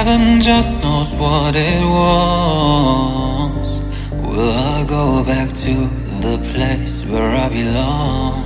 Heaven just knows what it wants. Will I go back to the place where I belong?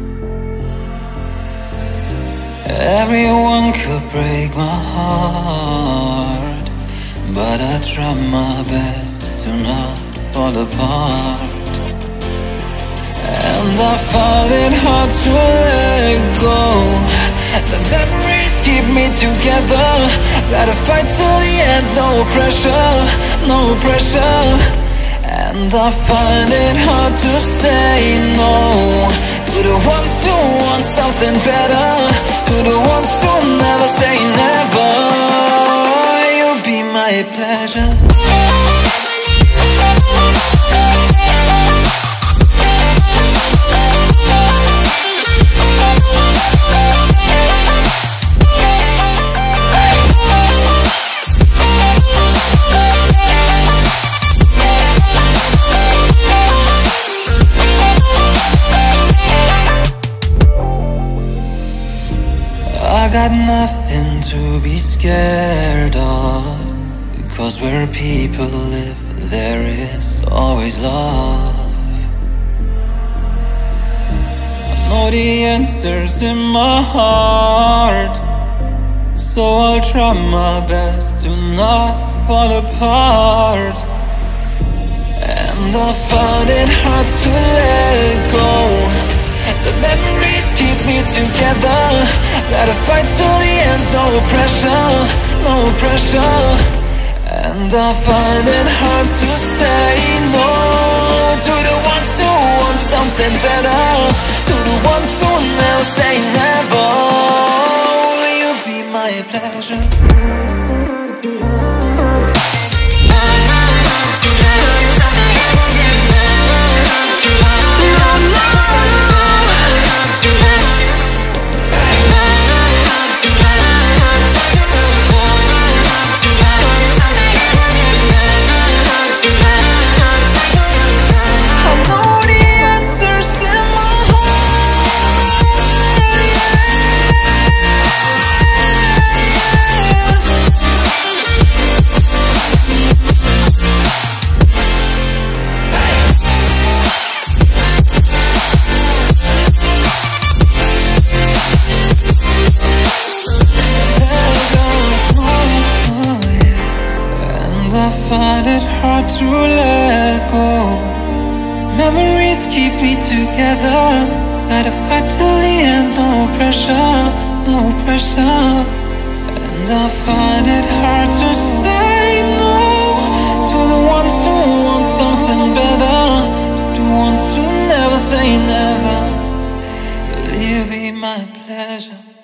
Everyone could break my heart, but I try my best to not fall apart. And I find it hard to let go. The memories keep me together. Gotta fight till the end, no pressure, no pressure. And I find it hard to say no to the ones who want something better, to the ones who never say never. You'll be my pleasure. I got nothing to be scared of, because where people live, there is always love. I know the answers in my heart, so I'll try my best to not fall apart. And I find it hard to let go. The memories keep me together. Gotta fight till the end, no pressure, no pressure. And I find it hard to say no to the ones who want something better, to the ones who never say never. Will you be my pleasure? I find it hard to let go. Memories keep me together. Gotta fight till the end, no pressure, no pressure. And I find it hard to say no to the ones who want something better, to the ones who never say never. Will you be my pleasure?